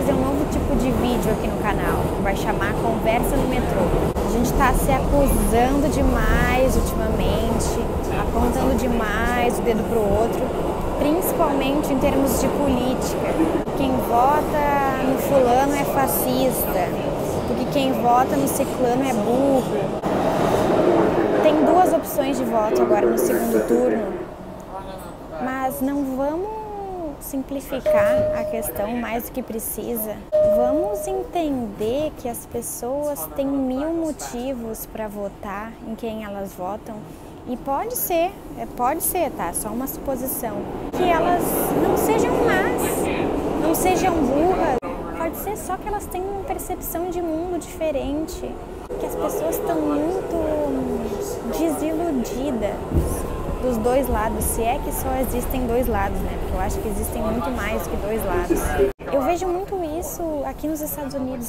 fazer um novo tipo de vídeo aqui no canal, que vai chamar Conversa no Metrô. A gente está se acusando demais ultimamente, apontando demais o dedo pro outro, principalmente em termos de política. Quem vota no fulano é fascista, porque quem vota no ciclano é burro. Tem duas opções de voto agora no segundo turno, mas não vamos simplificar a questão mais do que precisa. Vamos entender que as pessoas têm 1000 motivos para votar em quem elas votam. E pode ser, tá? Só uma suposição. Que elas não sejam más, não sejam burras. Pode ser só que elas tenham uma percepção de mundo diferente. Que as pessoas estão muito desiludidas dos dois lados, se é que só existem dois lados, né? Porque eu acho que existem muito mais que dois lados. Eu vejo muito isso aqui nos Estados Unidos.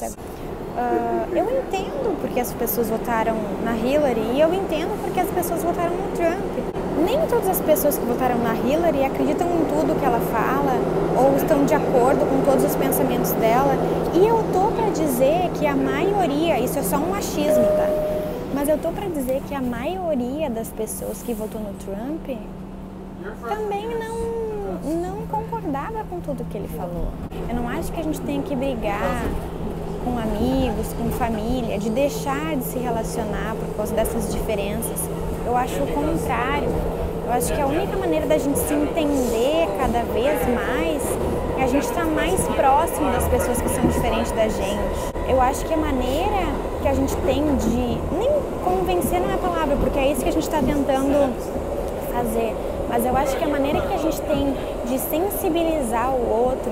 Eu entendo porque as pessoas votaram na Hillary e eu entendo porque as pessoas votaram no Trump. Nem todas as pessoas que votaram na Hillary acreditam em tudo que ela fala ou estão de acordo com todos os pensamentos dela. E eu tô para dizer que a maioria, isso é só um achismo, tá? Mas eu tô para dizer que a maioria das pessoas que votou no Trump também não concordava com tudo que ele falou. Eu não acho que a gente tem que brigar com amigos, com família, de deixar de se relacionar por causa dessas diferenças. Eu acho o contrário. Eu acho que a única maneira da gente se entender cada vez mais é a gente estar mais próximo das pessoas que são diferentes da gente. Eu acho que a maneira que a gente tem de... Nem convencer não é a palavra, porque é isso que a gente está tentando fazer. Mas eu acho que a maneira que a gente tem de sensibilizar o outro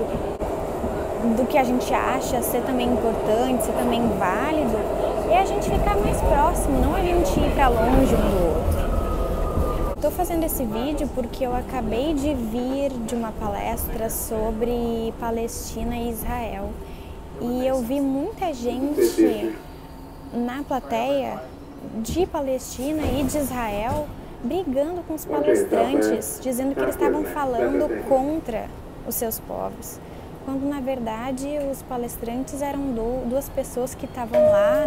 do que a gente acha ser também importante, ser também válido, é a gente ficar mais próximo, não a gente ir para longe um do outro. Estou fazendo esse vídeo porque eu acabei de vir de uma palestra sobre Palestina e Israel. E eu vi muita gente na plateia de Palestina e de Israel brigando com os palestrantes, dizendo que eles estavam falando contra os seus povos. Quando, na verdade, os palestrantes eram duas pessoas que estavam lá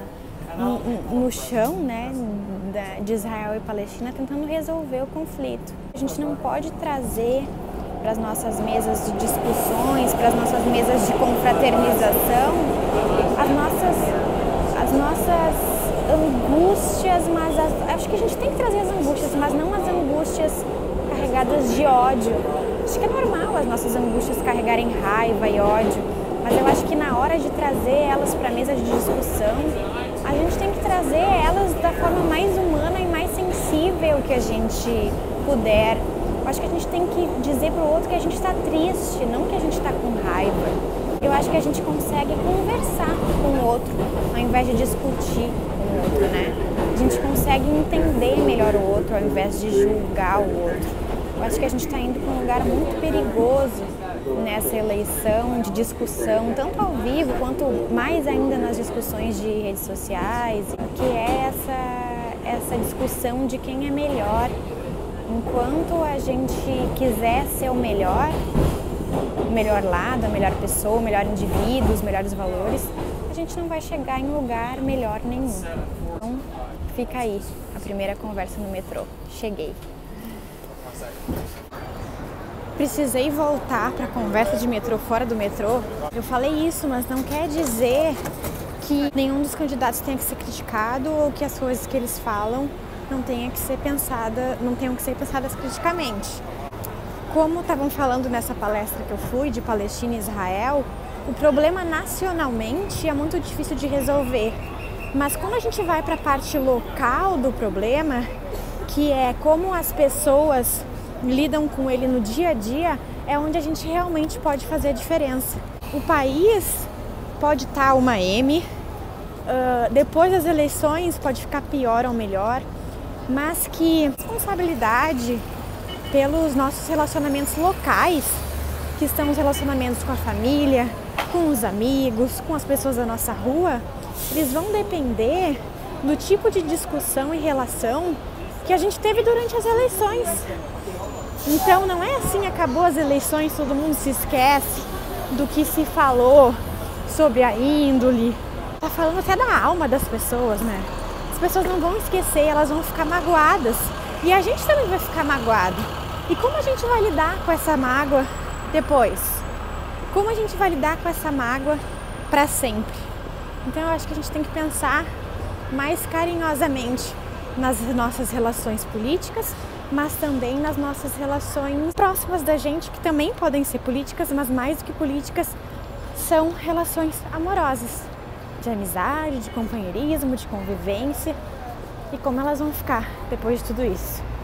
no chão, né, de Israel e Palestina, tentando resolver o conflito. A gente não pode trazer para as nossas mesas de discussões, para as nossas mesas de confraternização, as nossas angústias, mas acho que a gente tem que trazer as angústias, mas não as angústias carregadas de ódio. Acho que é normal as nossas angústias carregarem raiva e ódio, mas eu acho que na hora de trazer elas para a mesa de discussão, a gente tem que trazer elas da forma mais humana e mais sensível que a gente puder. Eu acho que a gente tem que dizer para o outro que a gente está triste, não que a gente está com raiva. Eu acho que a gente consegue conversar com o outro, ao invés de discutir com o outro, né? A gente consegue entender melhor o outro, ao invés de julgar o outro. Eu acho que a gente está indo para um lugar muito perigoso nessa eleição de discussão, tanto ao vivo quanto mais ainda nas discussões de redes sociais, que é essa discussão de quem é melhor. Enquanto a gente quiser ser o melhor lado, a melhor pessoa, o melhor indivíduo, os melhores valores, a gente não vai chegar em lugar melhor nenhum. Então, fica aí a primeira conversa no metrô. Cheguei. Precisei voltar para a conversa de metrô fora do metrô. Eu falei isso, mas não quer dizer que nenhum dos candidatos tenha que ser criticado ou que as coisas que eles falam não tenham que ser pensadas criticamente. Como estavam falando nessa palestra que eu fui de Palestina e Israel, o problema nacionalmente é muito difícil de resolver. Mas quando a gente vai para a parte local do problema, que é como as pessoas lidam com ele no dia a dia, é onde a gente realmente pode fazer a diferença. O país pode estar uma M, depois das eleições pode ficar pior ou melhor, mas que responsabilidade pelos nossos relacionamentos locais, que são os relacionamentos com a família, com os amigos, com as pessoas da nossa rua, eles vão depender do tipo de discussão e relação que a gente teve durante as eleições. Então não é assim, acabou as eleições, todo mundo se esquece do que se falou sobre a índole. Tá falando até da alma das pessoas, né? As pessoas não vão esquecer, elas vão ficar magoadas. E a gente também vai ficar magoado. E como a gente vai lidar com essa mágoa depois? Como a gente vai lidar com essa mágoa para sempre? Então eu acho que a gente tem que pensar mais carinhosamente nas nossas relações políticas, mas também nas nossas relações próximas da gente, que também podem ser políticas, mas mais do que políticas, são relações amorosas, de amizade, de companheirismo, de convivência, e como elas vão ficar depois de tudo isso.